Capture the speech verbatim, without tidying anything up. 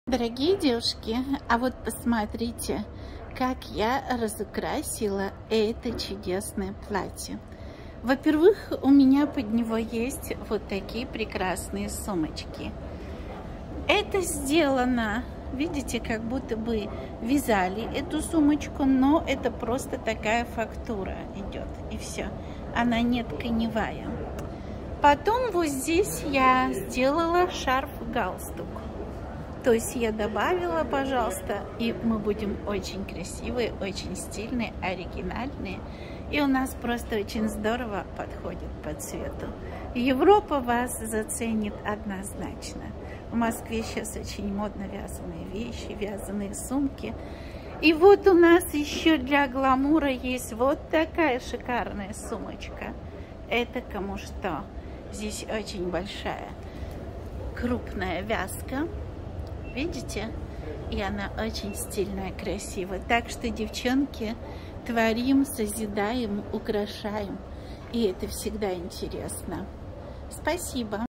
Дорогие девушки, а вот посмотрите, как я разукрасила это чудесное платье. Во-первых, у меня под него есть вот такие прекрасные сумочки. Это сделано, видите, как будто бы вязали эту сумочку, но это просто такая фактура идет, и все. Она не тканевая. Потом вот здесь я сделала шарф-галстук. То есть я добавила, пожалуйста, и мы будем очень красивые, очень стильные, оригинальные. И у нас просто очень здорово подходит по цвету. Европа вас заценит однозначно. В Москве сейчас очень модно вязаные вещи, вязаные сумки. И вот у нас еще для гламура есть вот такая шикарная сумочка. Это кому что. Здесь очень большая, крупная вязка. Видите? И она очень стильная, красивая. Так что, девчонки, творим, созидаем, украшаем. И это всегда интересно. Спасибо.